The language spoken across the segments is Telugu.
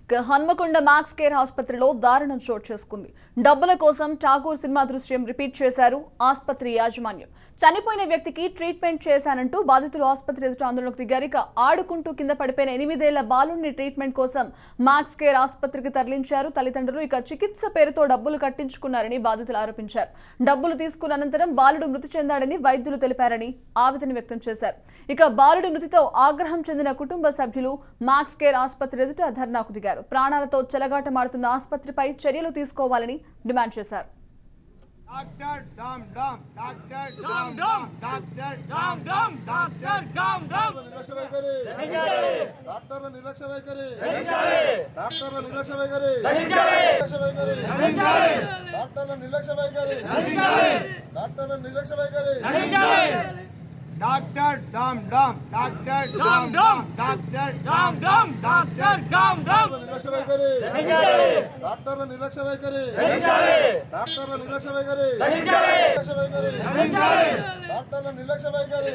హన్మకొండ మ్యాక్స్ కేర్ ఆసుపత్రిలో దారుణం చోటు చేసుకుంది. డబ్బుల కోసం ఠాగూర్ సినిమా దృశ్యం రిపీట్ చేశారు ఆసుపత్రి యాజమాన్యం. చనిపోయిన వ్యక్తికి ట్రీట్మెంట్ చేశానంటూ బాధితులు ఆసుపత్రి ఎదుట ఆందోళనకు దిగారు. ఆడుకుంటూ కింద పడిపోయిన 8 ఏళ్ల బాలుడిని ట్రీట్మెంట్ కోసం మ్యాక్స్ కేర్ ఆసుపత్రికి తరలించారు తల్లిదండ్రులు. చికిత్స పేరుతో డబ్బులు కట్టించుకున్నారని బాధితులు ఆరోపించారు. డబ్బులు తీసుకున్న అనంతరం బాలుడు మృతి చెందాడని వైద్యులు తెలిపారని ఆవేదన వ్యక్తం చేశారు. బాలుడి మృతితో ఆగ్రహం చెందిన కుటుంబ సభ్యులు మ్యాక్స్ కేర్ ఆసుపత్రి ఎదుట ధర్నాకు దిగారు. ప్రాణాలతో చెలగాటమాడుతున్న ఆసుపత్రిపై చర్యలు తీసుకోవాలని డిమాండ్ చేశారు. Doctor dum dum, doctor dum dum, doctor dum dum, doctor dum dum. Doctor నిర్లక్ష్య వైఖరి. డాక్టర్ల నిర్లక్ష్య వైఖరి. డాక్టర్ల నిర్లక్ష్య వైఖరి.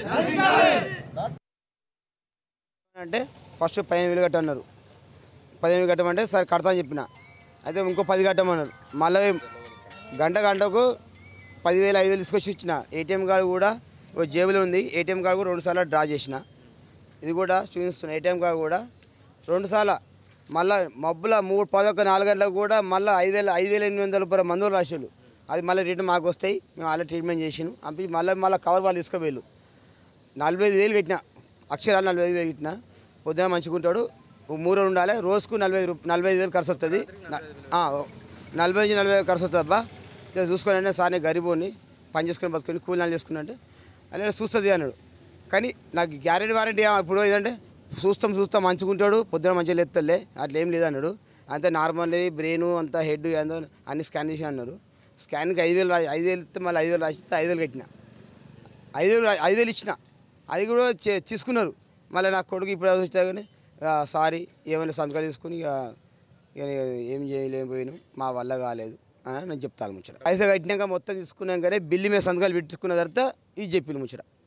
అంటే ఫస్ట్ 15,000 కట్టన్నారు. 15,000 కట్టమంటే సరే కడతా అని చెప్పిన. అయితే ఇంకో 10 కట్టమన్నారు. మళ్ళీ గంటకు 10,000 5,000 తీసుకొచ్చి ఇచ్చిన. ఏటీఎం కార్డు కూడా జేబులో ఉంది. ఏటీఎం కార్డు కూడా 2 సార్లు డ్రా చేసిన. ఇది కూడా చూపిస్తున్నా. ఏటీఎం కార్డు కూడా 2 సార్లు మళ్ళీ మబ్బుల 4 గంటలకు కూడా మళ్ళీ 5,800 రూపాయల మందులు రాసేళ్ళు. అది మళ్ళీ రిటర్న్ మాకు వస్తాయి. మేము అలా ట్రీట్మెంట్ చేసినాం. పంపి మళ్ళీ కవర్ వాళ్ళు తీసుకుపోయారు. 45,000 కట్టిన. అక్షరాలు 45,000 కట్టిన. పొద్దున మంచిగా ఉంటాడు. 3 రోజులు ఉండాలి. రోజుకు 45,000 ఖర్చు వస్తుంది. 40,000 ఖర్చు వస్తుంది అబ్బా. చూసుకోండి సార్, నేను గరీబోని పని చేసుకొని బతుకొని కూలినాలు చేసుకుని అంటే అలా చూస్తుంది అన్నాడు. కానీ నాకు వారంటీ ఇప్పుడు ఏదంటే చూస్తాం మంచుకుంటాడు, పొద్దున మంచిగా లేపుతాడులే, అట్లా ఏం లేదన్నాడు. అంతే నార్మల్ బ్రెయిన్ అంతా హెడ్ ఏందో అన్ని స్కాన్ చేసి అన్నారు. స్కాన్కి 5,000 ఇస్తే మళ్ళీ 5,000 రాసిస్తే 5,000 కట్టిన. 5,000 ఇచ్చిన. అది కూడా తీసుకున్నారు. మళ్ళీ నా కొడుకు ఇప్పుడు వచ్చా కానీ సారీ ఏమైనా సంతకాలు తీసుకుని ఇక ఏం చేయలేకపోయినాం, మా వల్ల కాలేదు అని నేను చెప్తాను ముచ్చట. 5,000 కట్టినాక మొత్తం తీసుకున్నాం కానీ బిల్లు మీద సంతకాలు పెట్టుకున్న తర్వాత ఇది చెప్పిన ముచ్చట.